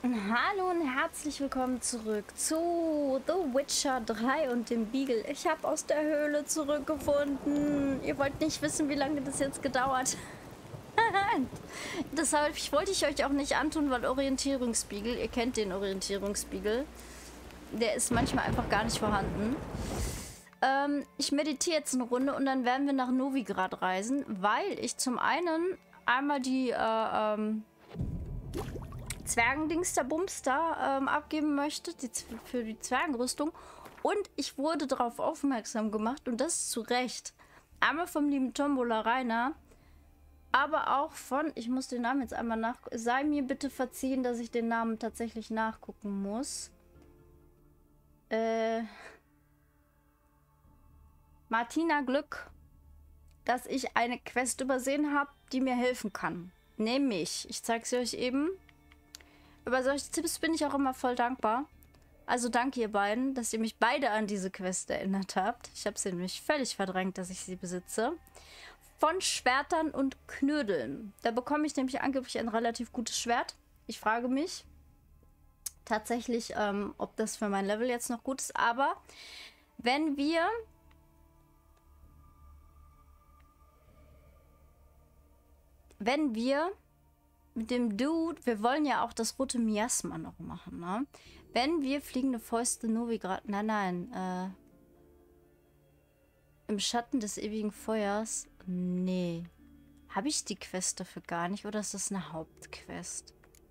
Hallo und herzlich willkommen zurück zu The Witcher 3 und dem Beagle. Ich habe aus der Höhle zurückgefunden. Ihr wollt nicht wissen, wie lange das jetzt gedauert. Deshalb wollte ich euch auch nicht antun, weil Orientierungsbeagle, ihr kennt den Orientierungsbeagle, der ist manchmal einfach gar nicht vorhanden. Ich meditiere jetzt eine Runde und dann werden wir nach Novigrad reisen, weil ich zum einen einmal die Zwergendings der Bums da abgeben möchte, für die Zwergenrüstung. Und ich wurde darauf aufmerksam gemacht, und das zu Recht, einmal vom lieben Tombola Rainer, aber auch von, ich muss den Namen jetzt einmal nachgucken, sei mir bitte verziehen, dass ich den Namen tatsächlich nachgucken muss. Martina Glück, dass ich eine Quest übersehen habe, die mir helfen kann. Nämlich, ich zeige sie euch eben. Über solche Tipps bin ich auch immer voll dankbar. Also danke ihr beiden, dass ihr mich beide an diese Quest erinnert habt. Ich habe sie nämlich völlig verdrängt, dass ich sie besitze. Von Schwertern und Knödeln. Da bekomme ich nämlich angeblich ein relativ gutes Schwert. Ich frage mich tatsächlich, ob das für mein Level jetzt noch gut ist. Aber wenn wir mit dem Dude, wir wollen ja auch das rote Miasma noch machen, ne? Wenn wir fliegende Fäuste Novigrad, nein, im Schatten des ewigen Feuers, nee. Habe ich die Quest dafür gar nicht, oder ist das eine Hauptquest?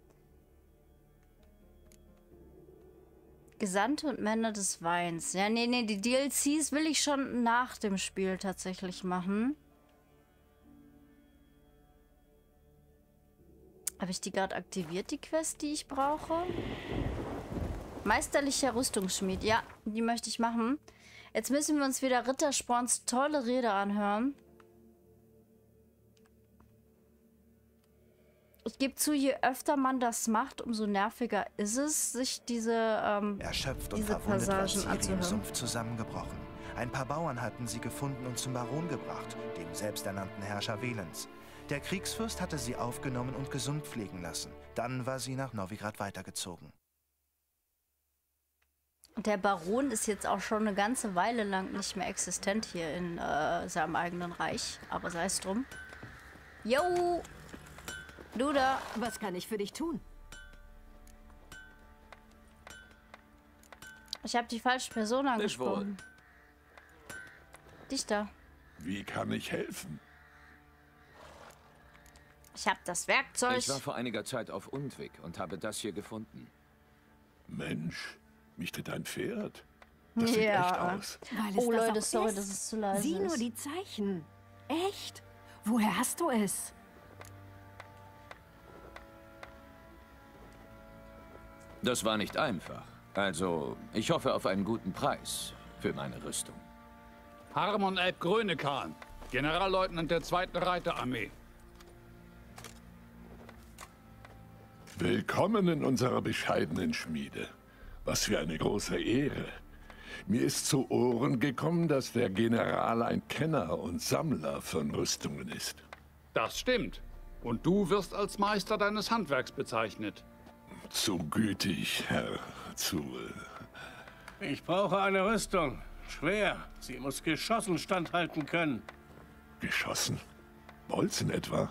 Gesandte und Männer des Weins. Ja, nee, die DLCs will ich schon nach dem Spiel tatsächlich machen. Habe ich die gerade aktiviert, die Quest, die ich brauche? Meisterlicher Rüstungsschmied. Ja, die möchte ich machen. Jetzt müssen wir uns wieder Rittersporns tolle Rede anhören. Ich gebe zu, je öfter man das macht, umso nerviger ist es, sich diese Erschöpft und diese verwundet war Passagen Ciri im anzuhören. Sumpf zusammengebrochen. Ein paar Bauern hatten sie gefunden und zum Baron gebracht, dem selbsternannten Herrscher Velens. Der Kriegsfürst hatte sie aufgenommen und gesund pflegen lassen. Dann war sie nach Novigrad weitergezogen. Der Baron ist jetzt auch schon eine ganze Weile lang nicht mehr existent hier in seinem eigenen Reich. Aber sei es drum. Yo! Du da! Was kann ich für dich tun? Ich habe die falsche Person angesprochen. Dich da. Wie kann ich helfen? Ich habe das Werkzeug. Ich war vor einiger Zeit auf Undvik und habe das hier gefunden. Mensch, mich tritt ein Pferd. Das sieht echt aus. Weil Oh es das Leute, auch sorry, ist. dass es zu leise Sieh nur ist. die Zeichen. Echt? Woher hast du es? Das war nicht einfach. Also, ich hoffe auf einen guten Preis für meine Rüstung. Harmon Elb Grönekan, Generalleutnant der 2. Reiterarmee. Willkommen in unserer bescheidenen Schmiede. Was für eine große Ehre. Mir ist zu Ohren gekommen, dass der General ein Kenner und Sammler von Rüstungen ist. Das stimmt. Und du wirst als Meister deines Handwerks bezeichnet. Zu gütig, Herr, Ich brauche eine Rüstung. Schwer. Sie muss Geschossen standhalten können. Geschossen? Bolzen etwa?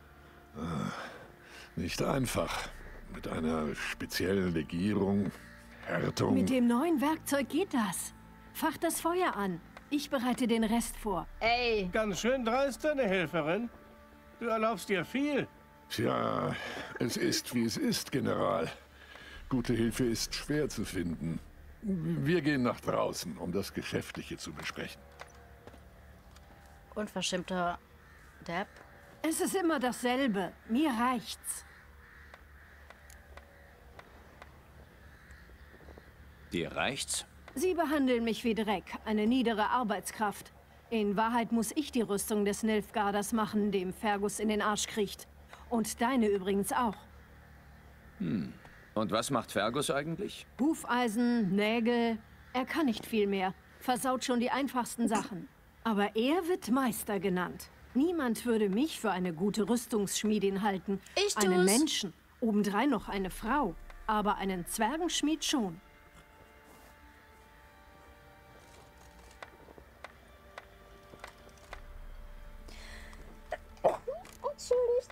Nicht einfach. Mit einer speziellen Legierung, Härtung. Mit dem neuen Werkzeug geht das. Fach das Feuer an. Ich bereite den Rest vor. Ey, Ganz schön dreist, deine Helferin. Du erlaubst dir viel. Tja, es ist, wie es ist, General. Gute Hilfe ist schwer zu finden. Wir gehen nach draußen, um das Geschäftliche zu besprechen. unverschämter Depp. Es ist immer dasselbe. Mir reicht's. Dir reicht's? Sie behandeln mich wie Dreck, eine niedere Arbeitskraft. In Wahrheit muss ich die Rüstung des Nilfgaarders machen, dem Fergus in den Arsch kriecht. Und deine übrigens auch. Und was macht Fergus eigentlich? Hufeisen, Nägel. Er kann nicht viel mehr. Versaut schon die einfachsten Sachen. Aber er wird Meister genannt. Niemand würde mich für eine gute Rüstungsschmiedin halten. Ich tu's. Einen Menschen. Obendrein noch eine Frau. aber einen Zwergenschmied schon. Entschuldigt.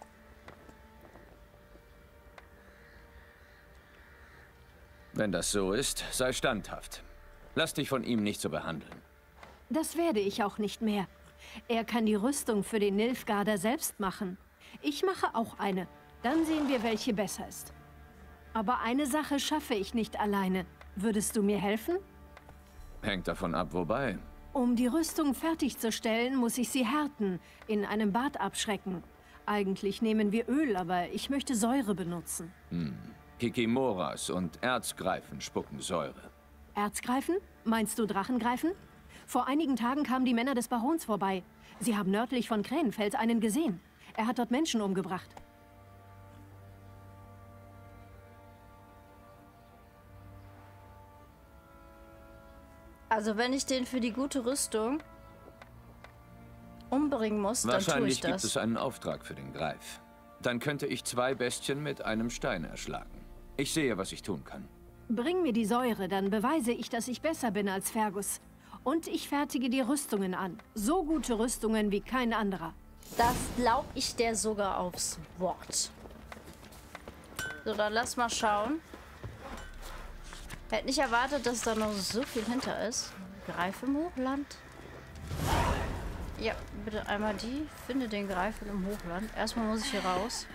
Wenn das so ist, sei standhaft. Lass dich von ihm nicht so behandeln. Das werde ich auch nicht mehr. Er kann die Rüstung für den Nilfgaarder selbst machen. Ich mache auch eine. Dann sehen wir, welche besser ist. Aber eine Sache schaffe ich nicht alleine. Würdest du mir helfen? Hängt davon ab, wobei. Um die Rüstung fertigzustellen, muss ich sie härten, in einem Bad abschrecken. Eigentlich nehmen wir Öl, aber ich möchte Säure benutzen. Kikimoras und Erzgreifen spucken Säure. Erzgreifen? Meinst du Drachengreifen? Vor einigen Tagen kamen die Männer des Barons vorbei. Sie haben nördlich von Krähenfels einen gesehen. Er hat dort Menschen umgebracht. Also wenn ich den für die gute Rüstung umbringen muss, dann tue ich Wahrscheinlich das. gibt es einen Auftrag für den Greif. Dann könnte ich 2 Bestien mit einem Stein erschlagen. Ich sehe, was ich tun kann. Bring mir die Säure, dann beweise ich, dass ich besser bin als Fergus. Und ich fertige die Rüstungen an. So gute Rüstungen wie kein anderer. Das glaub ich dir sogar aufs Wort. So, dann lass mal schauen. Hätte nicht erwartet, dass da noch so viel hinter ist. Greif im Hochland. Ja, bitte einmal die. Finde den Greif im Hochland. Erstmal muss ich hier raus.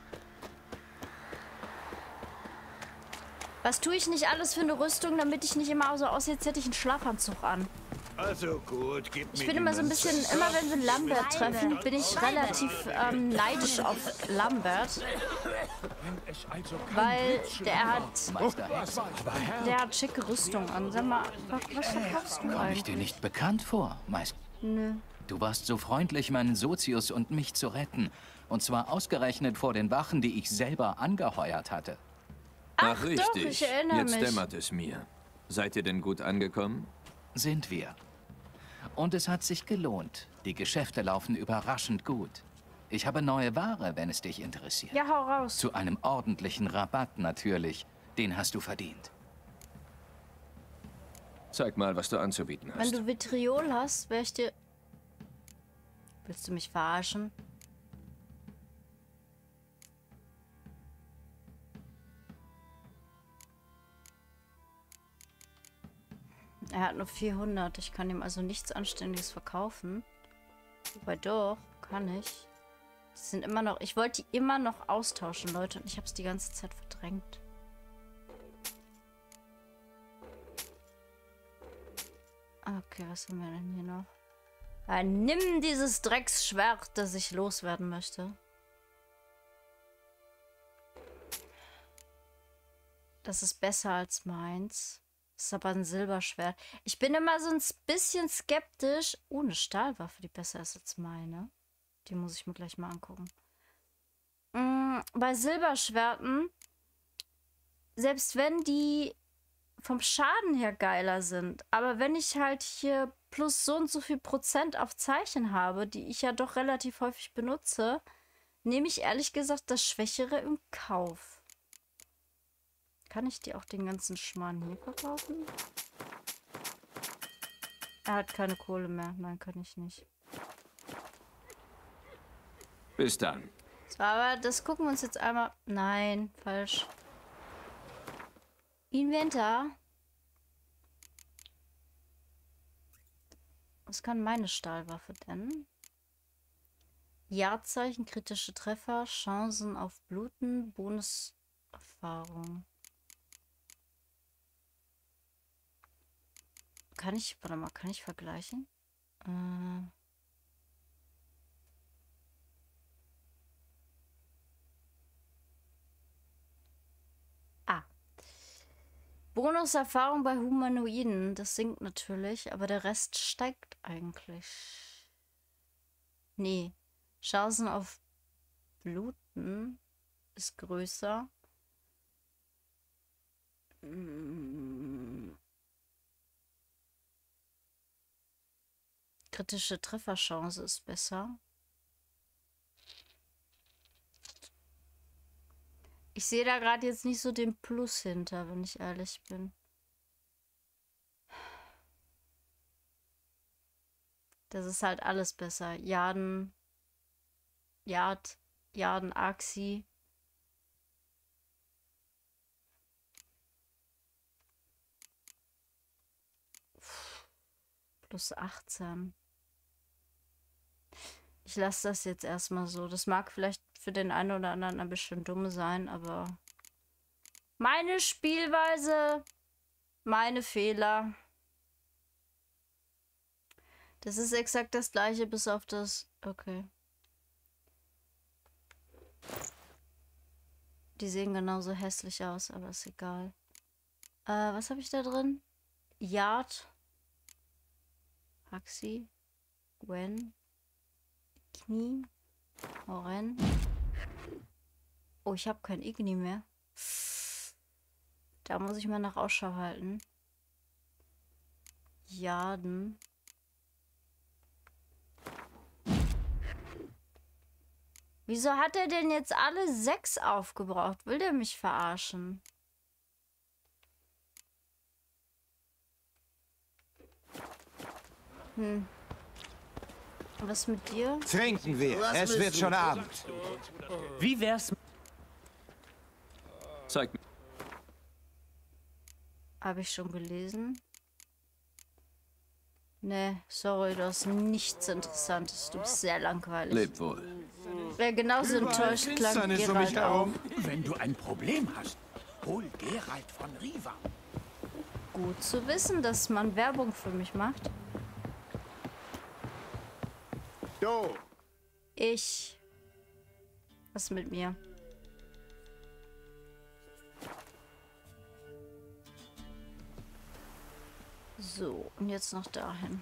Was tue ich nicht alles für eine Rüstung, damit ich nicht immer so aussehe, als hätte ich einen Schlafanzug an. Also gut, gib Ich mir bin die immer so ein Münze. bisschen, immer wenn wir Lambert treffen, bin ich relativ neidisch auf Lambert. Weil der hat schicke Rüstung an. Sag mal, was verkaufst du Komm ich eigentlich? dir nicht bekannt vor, Meister? Nö. Du warst so freundlich, meinen Sozius und mich zu retten. Und zwar ausgerechnet vor den Wachen, die ich selber angeheuert hatte. Ach, richtig. Doch, ich erinnere Jetzt mich. dämmert es mir. Seid ihr denn gut angekommen? Sind wir. Und es hat sich gelohnt. Die Geschäfte laufen überraschend gut. Ich habe neue Ware, wenn es dich interessiert. Ja, hau raus. Zu einem ordentlichen Rabatt natürlich. Den hast du verdient. Zeig mal, was du anzubieten Wenn hast. du Vitriol hast, wäre ich dir... Willst du mich verarschen? Er hat nur 400. Ich kann ihm also nichts Anständiges verkaufen. Wobei doch, kann ich. Die sind immer noch... Ich wollte die immer noch austauschen, Leute. Und ich habe es die ganze Zeit verdrängt. Okay, was haben wir denn hier noch? Nimm dieses Drecksschwert, das ich loswerden möchte. Das ist besser als meins. Das ist aber ein Silberschwert. Ich bin immer so ein bisschen skeptisch. Oh, eine Stahlwaffe, die besser ist als meine. Die muss ich mir gleich mal angucken. Bei Silberschwerten, selbst wenn die vom Schaden her geiler sind, aber wenn ich halt hier plus so und so viel Prozent auf Zeichen habe, die ich ja doch relativ häufig benutze, nehme ich ehrlich gesagt das Schwächere im Kauf. Kann ich dir auch den ganzen Schmarrn hier verkaufen? Er hat keine Kohle mehr. Nein, kann ich nicht. Bis dann. So, aber das gucken wir uns jetzt einmal... Nein, falsch. Inventar. Was kann meine Stahlwaffe denn? Jahrzeichen, kritische Treffer, Chancen auf Bluten, Bonuserfahrung. Kann ich, warte mal, kann ich vergleichen? Bonuserfahrung bei Humanoiden, das sinkt natürlich, aber der Rest steigt eigentlich. Nee, Chancen auf Bluten ist größer. Kritische Trefferchance ist besser. Ich sehe da gerade jetzt nicht so den Plus hinter, wenn ich ehrlich bin. Das ist halt alles besser. Jarden, Axi. Plus 18. Ich lasse das jetzt erstmal so. Das mag vielleicht für den einen oder anderen ein bisschen dumm sein, aber meine Spielweise, meine Fehler. Das ist exakt das gleiche, bis auf das... Okay. Die sehen genauso hässlich aus, aber ist egal. Was habe ich da drin? Yard. Axi. Gwen. Knie. Oren. Oh, ich habe kein Igni mehr. Da muss ich mal nach Ausschau halten. Jarden. Wieso hat er denn jetzt alle 6 aufgebraucht? Will der mich verarschen? Was mit dir? Trinken wir. Es wird schon Abend. Wie wär's? Zeig mir. Habe ich schon gelesen? Ne, sorry, du hast nichts Interessantes. Du bist sehr langweilig. Leb wohl. Wer genauso enttäuscht klang Geralt auch. Wenn du ein Problem hast, hol Geralt von Riva. Gut zu wissen, dass man Werbung für mich macht. Du. Ich. Was mit mir? So, und jetzt noch dahin.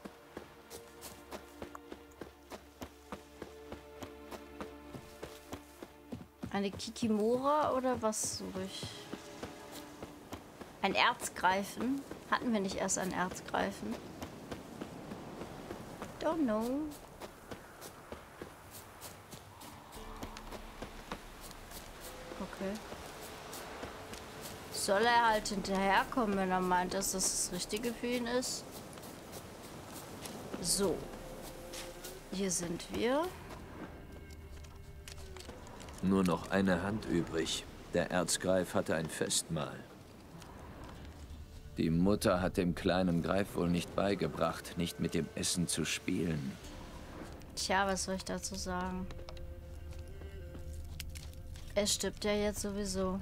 Eine Kikimora oder was suche ich? Ein Erzgreifen? Hatten wir nicht erst ein Erzgreifen? Don't know. Okay. Soll er halt hinterherkommen, wenn er meint, dass das das Richtige für ihn ist? So. Hier sind wir. Nur noch eine Hand übrig. Der Erzgreif hatte ein Festmahl. Die Mutter hat dem kleinen Greif wohl nicht beigebracht, nicht mit dem Essen zu spielen. Tja, was soll ich dazu sagen? Er stirbt ja jetzt sowieso.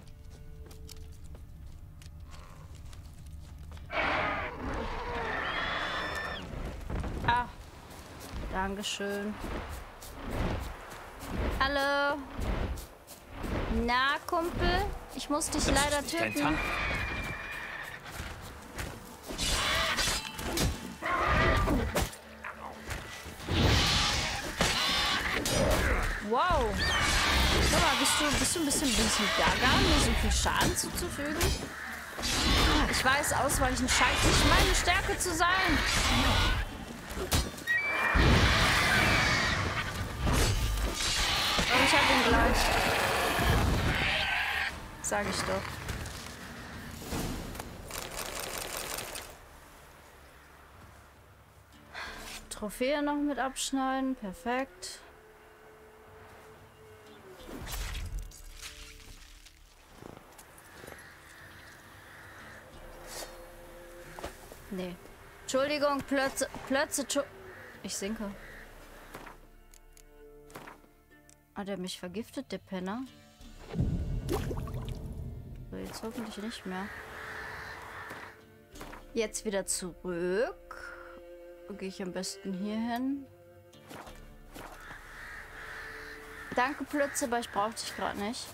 Ah, Dankeschön. Hallo. Na, Kumpel? Ich muss dich leider töten. Wow. Guck mal, bist du ein bisschen gaga, mir so viel Schaden zuzufügen? Ich weiß, ausweichen scheint nicht meine Stärke zu sein. Aber ich hab ihn gleich. Sag ich doch. Trophäe noch mit abschneiden. Perfekt. Nee. Entschuldigung, Plötze. Ich sinke. Hat er mich vergiftet, der Penner? So, jetzt hoffentlich nicht mehr. Jetzt wieder zurück. Gehe ich am besten hier hin. Danke, Plötze, aber ich brauche dich gerade nicht.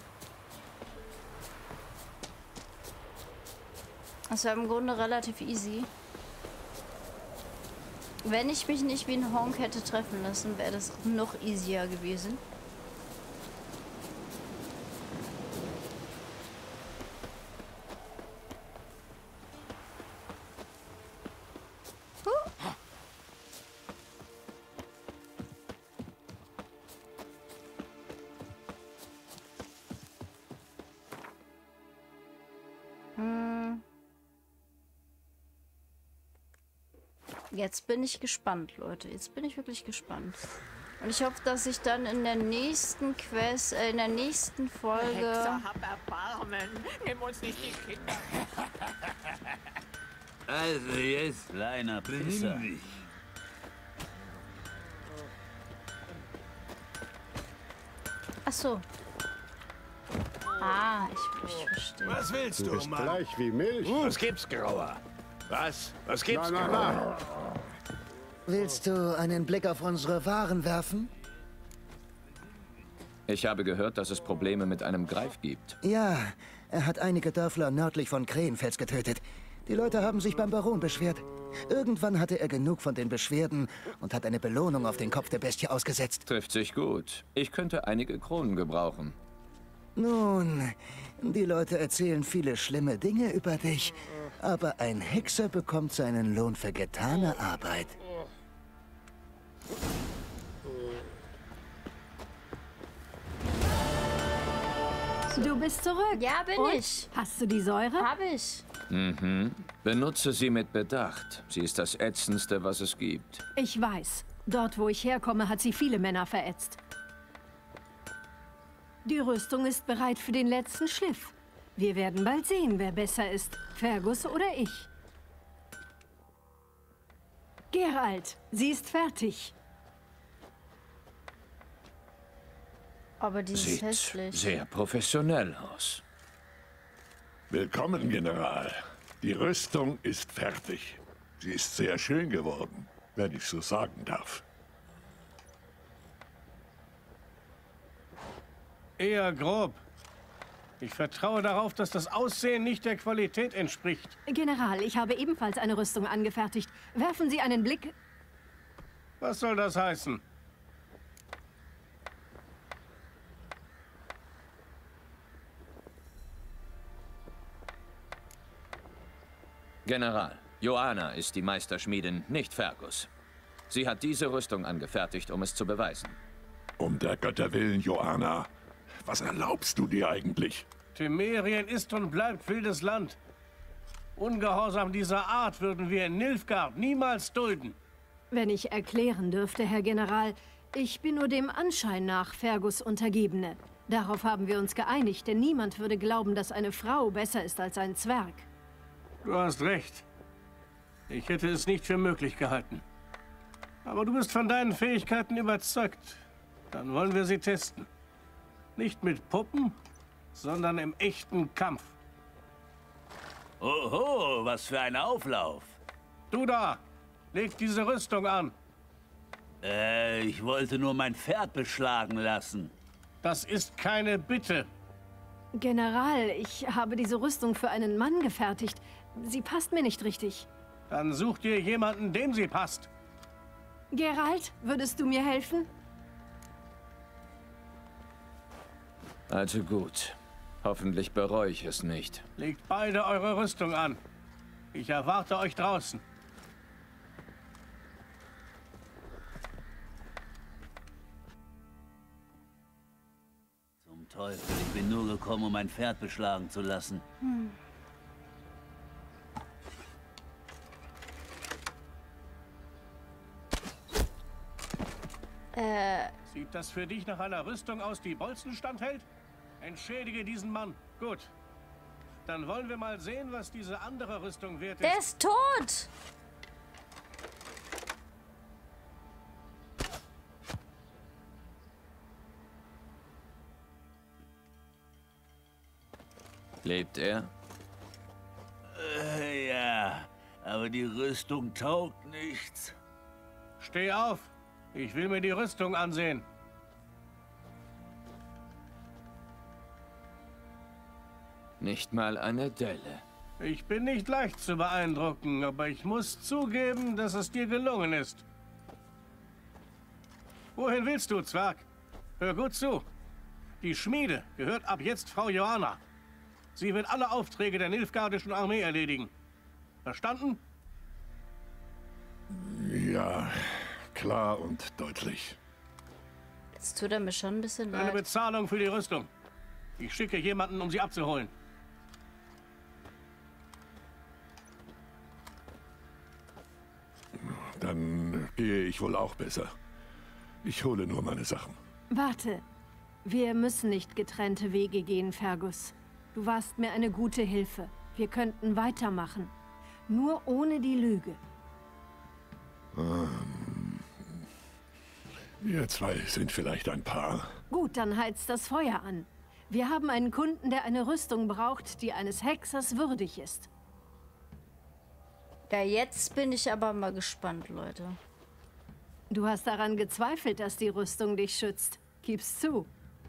Das war im Grunde relativ easy. Wenn ich mich nicht wie ein Honk hätte treffen lassen, wäre das noch easier gewesen. Jetzt bin ich gespannt, Leute. Jetzt bin ich wirklich gespannt. Und ich hoffe, dass ich dann in der nächsten Quest, in der nächsten Folge... Hexer, hab Erbarmen. Nimm uns nicht die Kinder. Also jetzt, kleiner Pisser. Ach so. Ah, ich verstehe. Was willst Du du, bist Mann? gleich wie Milch. Was gibt's, Grauer? Was? Was gibt's, Na, na, Grauer? na. Willst du einen Blick auf unsere Waren werfen? Ich habe gehört, dass es Probleme mit einem Greif gibt. Ja, er hat einige Dörfler nördlich von Krähenfels getötet. Die Leute haben sich beim Baron beschwert. Irgendwann hatte er genug von den Beschwerden und hat eine Belohnung auf den Kopf der Bestie ausgesetzt. Trifft sich gut. Ich könnte einige Kronen gebrauchen. Nun, die Leute erzählen viele schlimme Dinge über dich, aber ein Hexer bekommt seinen Lohn für getane Arbeit. Du bist zurück. Ja, bin Und? ich. Hast du die Säure? Habe ich. Mhm. Benutze sie mit Bedacht. Sie ist das Ätzendste, was es gibt. Ich weiß. Dort, wo ich herkomme, hat sie viele Männer verätzt. Die Rüstung ist bereit für den letzten Schliff. Wir werden bald sehen, wer besser ist. Fergus oder ich. Geralt, sie ist fertig. Aber die ist Sieht hässlich. sehr professionell aus. Willkommen, General. Die Rüstung ist fertig. Sie ist sehr schön geworden, wenn ich so sagen darf. Eher grob. Ich vertraue darauf, dass das Aussehen nicht der Qualität entspricht. General, ich habe ebenfalls eine Rüstung angefertigt. Werfen Sie einen Blick. Was soll das heißen? General, Joanna ist die Meisterschmiedin, nicht Fergus. Sie hat diese Rüstung angefertigt, um es zu beweisen. Um der Götter willen, Joanna. Was erlaubst du dir eigentlich? Temerien ist und bleibt wildes Land. Ungehorsam dieser Art würden wir in Nilfgaard niemals dulden. Wenn ich erklären dürfte, Herr General, ich bin nur dem Anschein nach Fergus Untergebene. Darauf haben wir uns geeinigt, denn niemand würde glauben, dass eine Frau besser ist als ein Zwerg. Du hast recht. Ich hätte es nicht für möglich gehalten. Aber du bist von deinen Fähigkeiten überzeugt. Dann wollen wir sie testen. Nicht mit Puppen, sondern im echten Kampf. Oho, was für ein Auflauf. Du da, leg diese Rüstung an. Ich wollte nur mein Pferd beschlagen lassen. Das ist keine Bitte. General, ich habe diese Rüstung für einen Mann gefertigt. Sie passt mir nicht richtig. Dann such dir jemanden, dem sie passt. Geralt, würdest du mir helfen? Also gut. Hoffentlich bereue ich es nicht. Legt beide eure Rüstung an. Ich erwarte euch draußen. Zum Teufel, ich bin nur gekommen, um mein Pferd beschlagen zu lassen. Sieht das für dich nach einer Rüstung aus, die Bolzen standhält? Entschädige diesen Mann. Gut. Dann wollen wir mal sehen, was diese andere Rüstung wert ist. Der ist tot! Lebt er? Ja, aber die Rüstung taugt nichts. Steh auf. Ich will mir die Rüstung ansehen. Nicht mal eine Delle. Ich bin nicht leicht zu beeindrucken, aber ich muss zugeben, dass es dir gelungen ist. Wohin willst du, Zwerg? Hör gut zu. Die Schmiede gehört ab jetzt Frau Joanna. Sie wird alle Aufträge der nilfgaardischen Armee erledigen. Verstanden? Ja, klar und deutlich. Jetzt tut er mir schon ein bisschen Eine leid. Bezahlung für die Rüstung. Ich schicke jemanden, um sie abzuholen. Dann gehe ich wohl auch besser. Ich hole nur meine Sachen. Warte. Wir müssen nicht getrennte Wege gehen, Fergus. Du warst mir eine gute Hilfe. Wir könnten weitermachen. Nur ohne die Lüge. Wir zwei sind vielleicht ein Paar. Gut, dann heizt das Feuer an. Wir haben einen Kunden, der eine Rüstung braucht, die eines Hexers würdig ist. Ja, jetzt bin ich aber mal gespannt, Leute. Du hast daran gezweifelt, dass die Rüstung dich schützt. Gib's zu.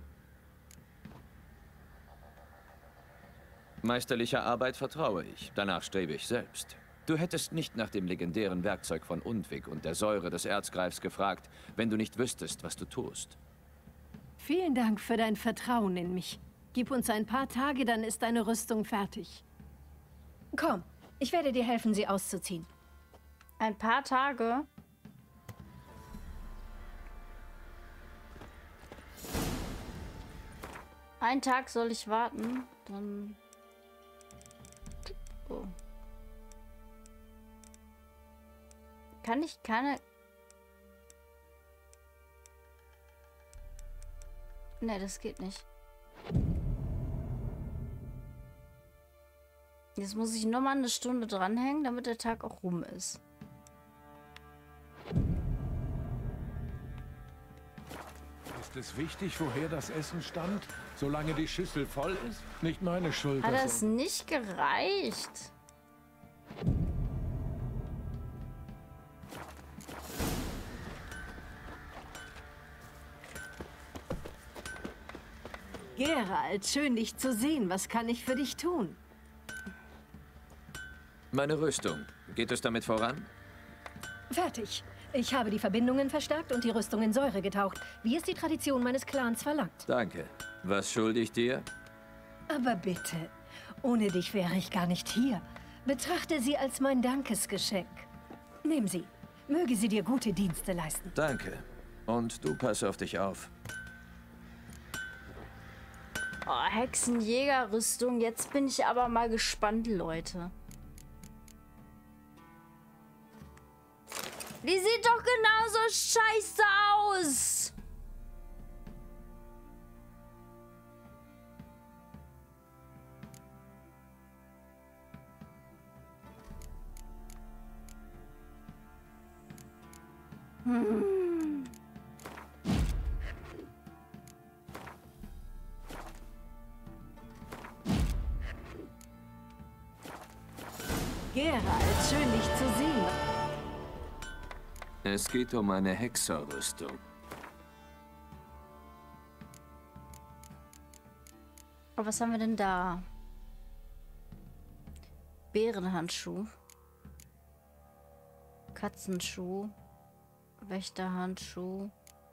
Meisterlicher Arbeit vertraue ich. Danach strebe ich selbst. Du hättest nicht nach dem legendären Werkzeug von Undvik und der Säure des Erzgreifs gefragt, wenn du nicht wüsstest, was du tust. Vielen Dank für dein Vertrauen in mich. Gib uns ein paar Tage, dann ist deine Rüstung fertig. Komm, ich werde dir helfen, sie auszuziehen. Ein paar Tage? Einen Tag soll ich warten, dann... Oh. Kann ich keine... Ne, das geht nicht. Jetzt muss ich nochmal eine Stunde dranhängen, damit der Tag auch rum ist. Ist es wichtig, woher das Essen stammt? Solange die Schüssel voll ist? Nicht meine Schuld. Hat das nicht gereicht? Geralt, schön dich zu sehen. Was kann ich für dich tun? Meine Rüstung. Geht es damit voran? Fertig. Ich habe die Verbindungen verstärkt und die Rüstung in Säure getaucht, wie es die Tradition meines Clans verlangt. Danke. Was schulde ich dir? Aber bitte, ohne dich wäre ich gar nicht hier. Betrachte sie als mein Dankesgeschenk. Nimm sie. Möge sie dir gute Dienste leisten. Danke. Und du pass auf dich auf. Oh, Hexenjägerrüstung. Jetzt bin ich aber mal gespannt, Leute. Die sieht doch genauso scheiße aus. Geralt, schön dich zu sehen. Es geht um eine Hexerrüstung. Aber was haben wir denn da? Bärenhandschuh. Katzenschuh. Wächterhandschuh.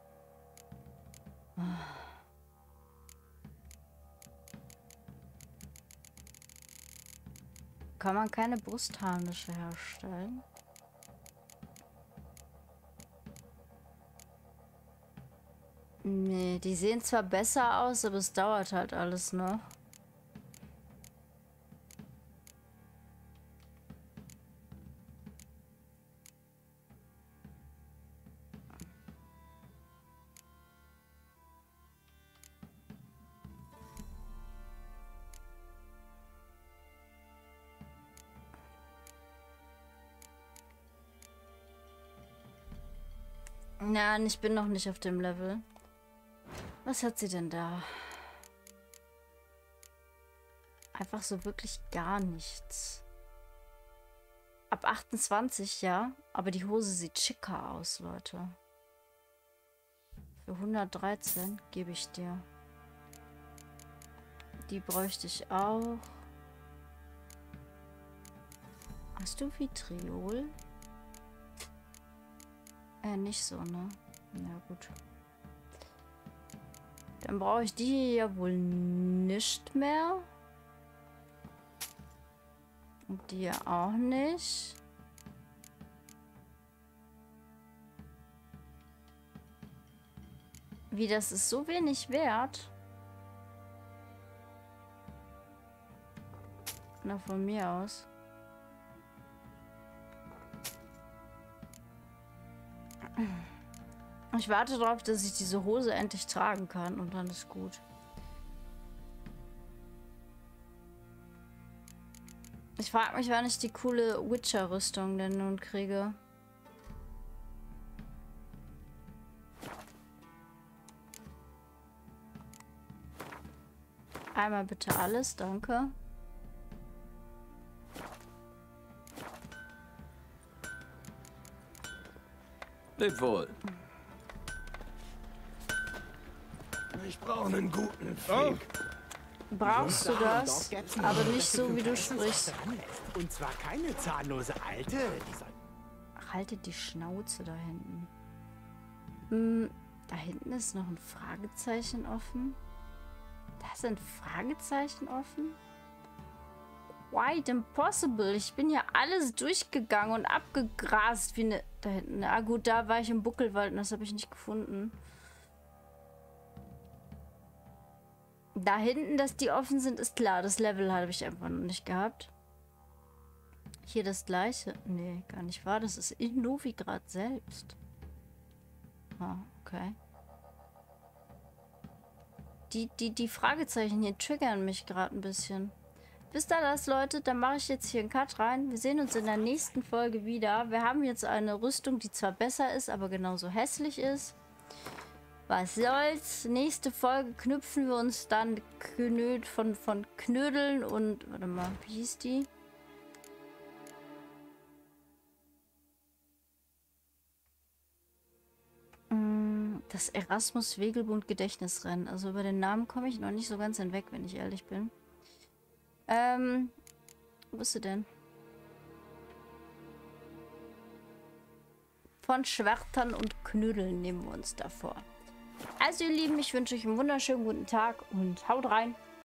Kann man keine Brustharnische herstellen? Nee, die sehen zwar besser aus, aber es dauert halt alles noch. Nein, ich bin noch nicht auf dem Level. Was hat sie denn da? Einfach so wirklich gar nichts. Ab 28, ja. Aber die Hose sieht schicker aus, Leute. Für 113 gebe ich dir. Die bräuchte ich auch. Hast du Vitriol? Nicht so, ne? Ja, gut. Dann brauche ich die ja wohl nicht mehr. Und die ja auch nicht. Wie, das ist so wenig wert? Na, von mir aus. Ich warte darauf, dass ich diese Hose endlich tragen kann und dann ist gut. Ich frage mich, wann ich die coole Witcher-Rüstung denn nun kriege. Einmal bitte alles, danke. Leb wohl. Ich brauche einen guten Fick. Brauchst du das? Aber nicht so, wie du sprichst. Und zwar keine zahnlose Alte. Ach, haltet die Schnauze da hinten. Da hinten ist noch ein Fragezeichen offen. Da sind Fragezeichen offen? Quite impossible. Ich bin ja alles durchgegangen und abgegrast wie eine... Da hinten. Ah gut, da war ich im Buckelwald und das habe ich nicht gefunden. Da hinten, dass die offen sind, ist klar. Das Level habe ich einfach noch nicht gehabt. Hier das gleiche. Nee, gar nicht wahr. Das ist in Novigrad selbst. Ah, okay. Die Fragezeichen hier triggern mich gerade ein bisschen. Wisst ihr das, Leute? Dann mache ich jetzt hier einen Cut rein. Wir sehen uns in der nächsten Folge wieder. Wir haben jetzt eine Rüstung, die zwar besser ist, aber genauso hässlich ist. Was soll's? Nächste Folge knüpfen wir uns dann von Knödeln und... Warte mal, wie hieß die? Das Erasmus-Wegelbund Gedächtnisrennen. Also über den Namen komme ich noch nicht so ganz hinweg, wenn ich ehrlich bin. Wo bist du denn? Von Schwertern und Knödeln nehmen wir uns davor. Also ihr Lieben, ich wünsche euch einen wunderschönen guten Tag und haut rein.